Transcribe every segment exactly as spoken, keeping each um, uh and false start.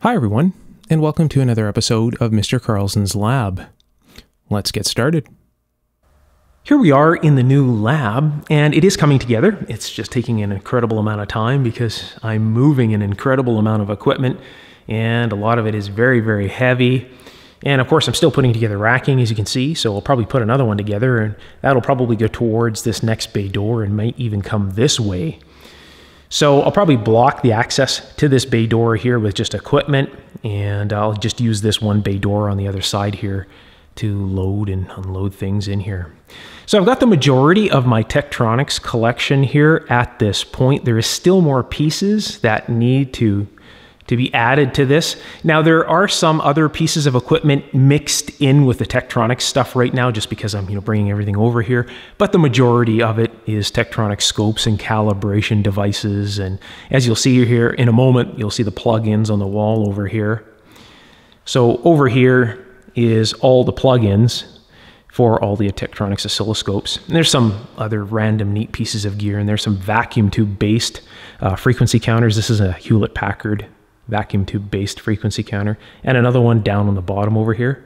Hi everyone, and welcome to another episode of Mister Carlson's Lab. Let's get started. Here we are in the new lab, and it is coming together. It's just taking an incredible amount of time because I'm moving an incredible amount of equipment, and a lot of it is very, very heavy. And of course, I'm still putting together racking, as you can see, so I'll probably put another one together, and that'll probably go towards this next bay door and might even come this way. So I'll probably block the access to this bay door here with just equipment, and I'll just use this one bay door on the other side here to load and unload things in here. So I've got the majority of my Tektronix collection here at this point. There is still more pieces that need to to be added to this. Now there are some other pieces of equipment mixed in with the Tektronix stuff right now, just because I'm you know bringing everything over here. But the majority of it is Tektronix scopes and calibration devices. And as you'll see here in a moment, you'll see the plugins on the wall over here. So over here is all the plugins for all the Tektronix oscilloscopes. And there's some other random neat pieces of gear, and there's some vacuum tube based uh, frequency counters. This is a Hewlett Packard vacuum tube based frequency counter, and another one down on the bottom over here.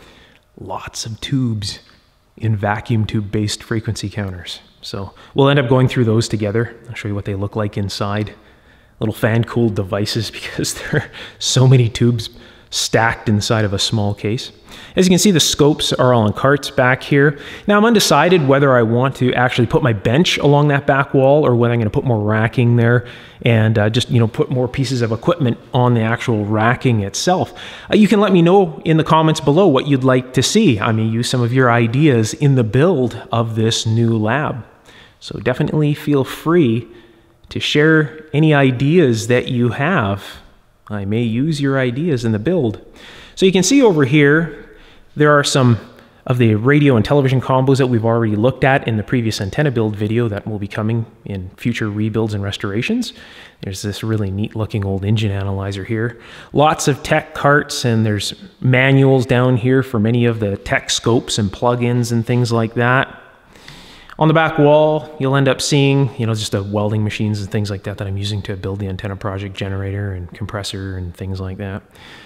Lots of tubes in vacuum tube based frequency counters. So we'll end up going through those together. I'll show you what they look like inside. Little fan cooled devices because there are so many tubes stacked inside of a small case. As you can see, the scopes are all in carts back here. Now I'm undecided whether I want to actually put my bench along that back wall or whether I'm going to put more racking there and uh, just you know put more pieces of equipment on the actual racking itself. Uh, you can let me know in the comments below what you'd like to see. I may use some of your ideas in the build of this new lab. So definitely feel free to share any ideas that you have. I may use your ideas in the build. So you can see over here, there are some of the radio and television combos that we've already looked at in the previous antenna build video that will be coming in future rebuilds and restorations. There's this really neat looking old engine analyzer here. Lots of T E K carts, and there's manuals down here for many of the T E K scopes and plugins and things like that. On the back wall, you'll end up seeing, you know, just the welding machines and things like that that I'm using to build the antenna project generator and compressor and things like that.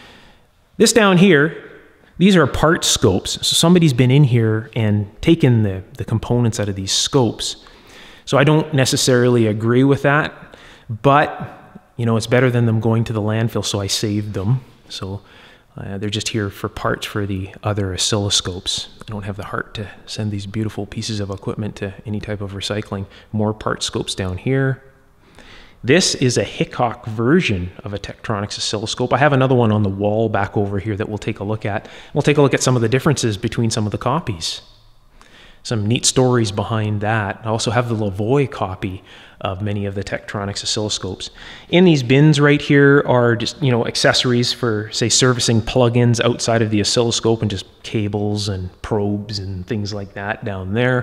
This down here, these are part scopes. So somebody's been in here and taken the, the components out of these scopes. So I don't necessarily agree with that, but, you know, it's better than them going to the landfill, so I saved them. So Uh, they're just here for parts for the other oscilloscopes. I don't have the heart to send these beautiful pieces of equipment to any type of recycling. More part scopes down here. This is a Hickok version of a Tektronix oscilloscope. I have another one on the wall back over here that we'll take a look at. We'll take a look at some of the differences between some of the copies. Some neat stories behind that. I also have the Lavoie copy of many of the Tektronix oscilloscopes. In these bins right here are just, you know, accessories for, say, servicing plugins outside of the oscilloscope, and just cables and probes and things like that down there.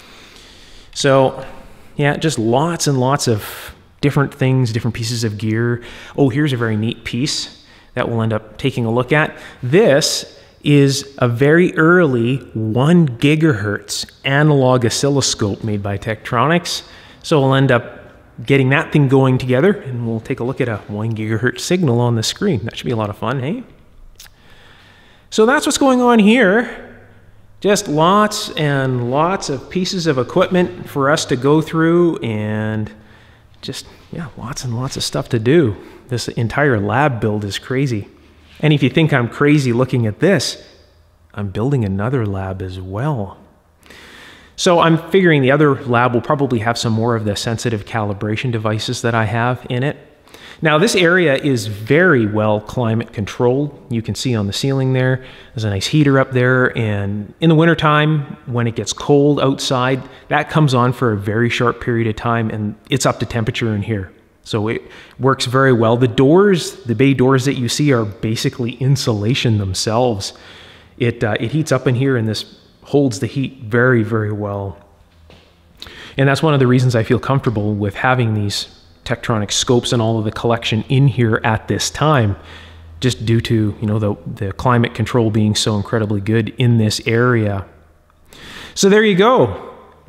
So, yeah, just lots and lots of different things, different pieces of gear. Oh, here's a very neat piece that we'll end up taking a look at. This is a very early one gigahertz analog oscilloscope made by Tektronix. So we'll end up getting that thing going together, and we'll take a look at a one gigahertz signal on the screen. That should be a lot of fun, hey? So that's what's going on here. Just lots and lots of pieces of equipment for us to go through, and just, yeah, lots and lots of stuff to do. This entire lab build is crazy. And if you think I'm crazy looking at this, I'm building another lab as well. So I'm figuring the other lab will probably have some more of the sensitive calibration devices that I have in it. Now this area is very well climate controlled. You can see on the ceiling there, there's a nice heater up there, and in the wintertime, when it gets cold outside, that comes on for a very short period of time, and it's up to temperature in here. So it works very well. The doors, the bay doors that you see, are basically insulation themselves. It, uh, it heats up in here, and this holds the heat very, very well. And that's one of the reasons I feel comfortable with having these Tektronix scopes and all of the collection in here at this time, just due to, you know, the, the climate control being so incredibly good in this area. So there you go.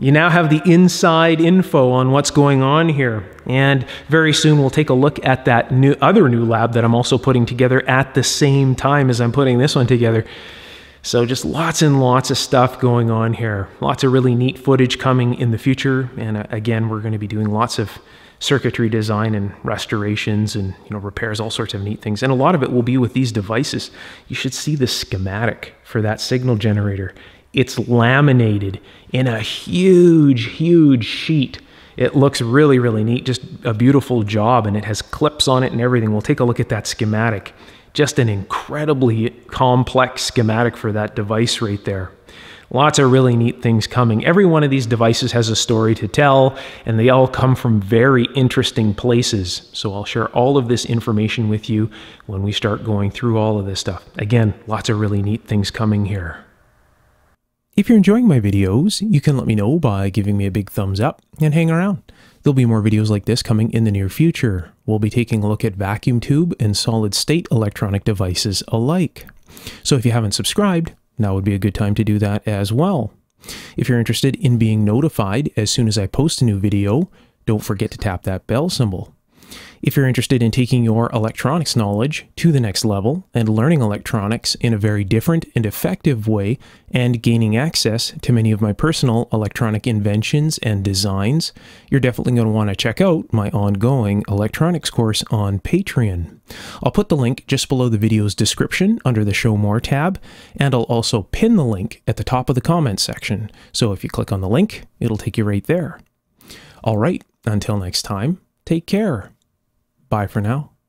You now have the inside info on what's going on here. And very soon we'll take a look at that new other new lab that I'm also putting together at the same time as I'm putting this one together. So just lots and lots of stuff going on here. Lots of really neat footage coming in the future. And uh, again, we're going to be doing lots of circuitry design and restorations and, you know, repairs, all sorts of neat things. And a lot of it will be with these devices. You should see the schematic for that signal generator. It's laminated in a huge, huge sheet. It looks really, really neat. Just a beautiful job, and it has clips on it and everything. We'll take a look at that schematic. Just an incredibly complex schematic for that device right there. Lots of really neat things coming. Every one of these devices has a story to tell, and they all come from very interesting places. So I'll share all of this information with you when we start going through all of this stuff. Again, lots of really neat things coming here. If you're enjoying my videos, you can let me know by giving me a big thumbs up and hang around. There'll be more videos like this coming in the near future. We'll be taking a look at vacuum tube and solid state electronic devices alike. So if you haven't subscribed, now would be a good time to do that as well. If you're interested in being notified as soon as I post a new video, don't forget to tap that bell symbol. If you're interested in taking your electronics knowledge to the next level and learning electronics in a very different and effective way and gaining access to many of my personal electronic inventions and designs, you're definitely going to want to check out my ongoing electronics course on Patreon. I'll put the link just below the video's description under the Show More tab, and I'll also pin the link at the top of the comments section. So if you click on the link, it'll take you right there. All right, until next time, take care. Bye for now.